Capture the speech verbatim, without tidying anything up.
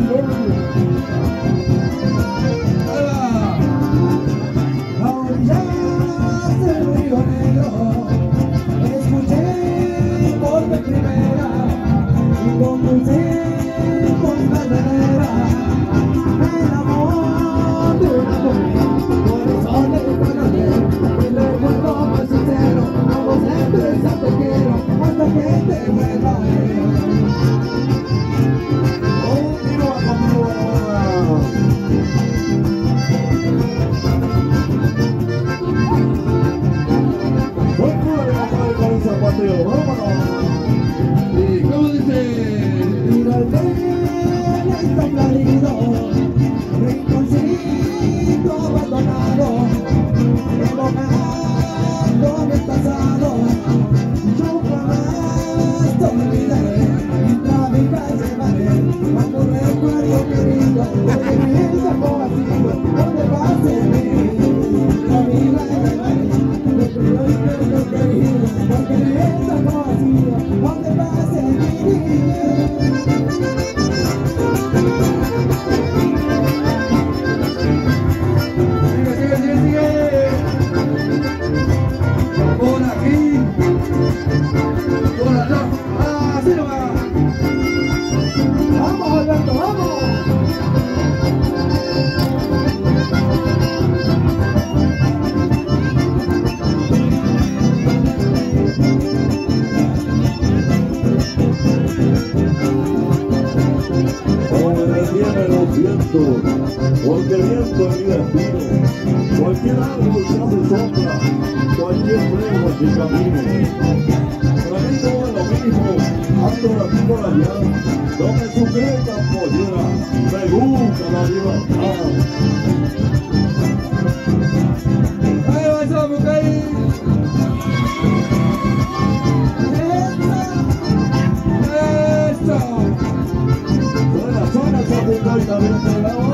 Porque viento mi destino, cualquier árbol se hace sombra, cualquier tregua que camine. Para mí todo es lo mismo, ando de aquí por allá, donde su creta pollera, me gusta la libertad. Ahí va esa mujer. Buenas zonas, a buscar y también te la